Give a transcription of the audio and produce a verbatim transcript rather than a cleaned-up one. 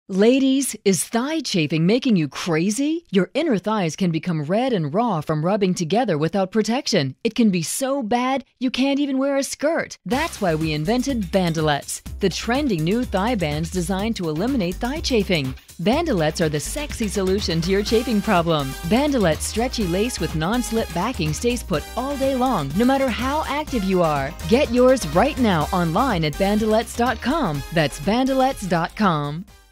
Ladies, is thigh chafing making you crazy? Your inner thighs can become red and raw from rubbing together without protection. It can be so bad you can't even wear a skirt. That's why we invented Bandelettes, the trendy new thigh bands designed to eliminate thigh chafing. Bandelettes are the sexy solution to your chafing problem. Bandelettes stretchy lace with non-slip backing stays put all day long, no matter how active you are. Get yours right now online at bandelettes dot com. That's bandelettes dot com.